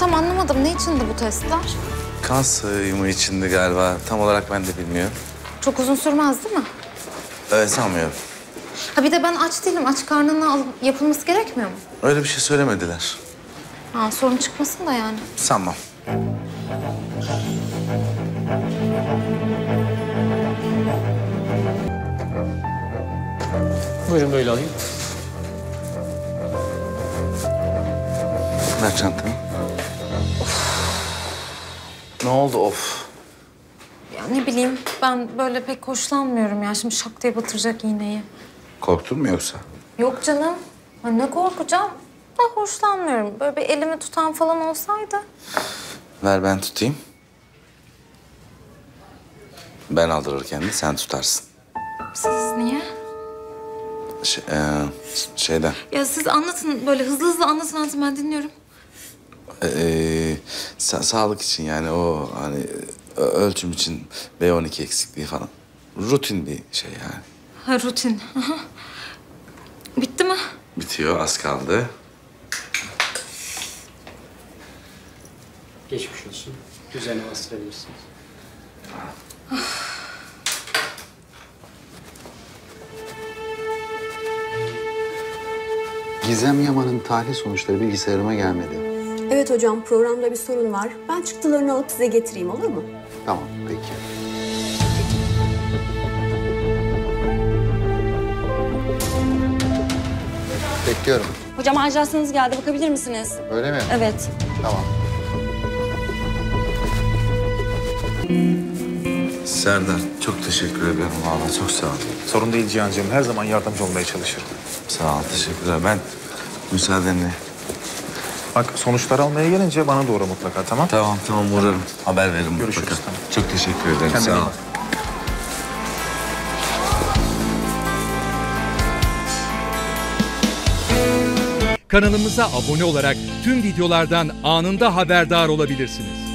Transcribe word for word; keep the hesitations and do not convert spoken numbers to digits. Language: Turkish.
tam anlamadım. Ne içindi bu testler? Kan sayımı içindi galiba. Tam olarak ben de bilmiyorum. Çok uzun sürmez değil mi? Evet, sanmıyorum. Ha bir de ben aç değilim. Aç karnına alıp yapılması gerekmiyor mu? Öyle bir şey söylemediler. Ha, sorun çıkmasın da yani. Sanmam. Buyurun böyle alayım. Ver çantanı. Ne oldu of? Ya ne bileyim, ben böyle pek hoşlanmıyorum ya. Şimdi şak diye batıracak iğneyi. Korktun mu yoksa? Yok canım. Ha, ne korkacağım? Da hoşlanmıyorum. Böyle bir elimi tutan falan olsaydı. Ver ben tutayım. Ben aldırırken de sen tutarsın. Siz niye? Şey, e, şeyden. Ya siz anlatın, böyle hızlı hızlı anlatın anlatın, ben dinliyorum. E, sa sağlık için yani o hani ö- ölçüm için B on iki eksikliği falan. Rutin bir şey yani. Ha, rutin. Aha. Bitti mi? Bitiyor, az kaldı. Geçmiş olsun. Düzenli bastırabilirsiniz. Gizem Yaman'ın tahlil sonuçları bilgisayarıma gelmedi. Evet hocam, programda bir sorun var. Ben çıktılarını alıp size getireyim, olur mu? Tamam, peki. Bekliyorum. Hocam ajansınız geldi, bakabilir misiniz? Öyle mi? Evet. Tamam. Serdar, çok teşekkür ederim. Vallahi çok sağ ol. Sorun değil Cihan'cığım. Her zaman yardımcı olmaya çalışırım. Sağ ol, teşekkürler. Ben müsaadenle. Bak sonuçları almaya gelince bana doğru mutlaka, tamam? Tamam, tamam uğrarım. Haber veririm Görüşürüz, mutlaka. tamam. Çok teşekkür ederim. Kendine iyi sağ ol. bak. Kanalımıza abone olarak tüm videolardan anında haberdar olabilirsiniz.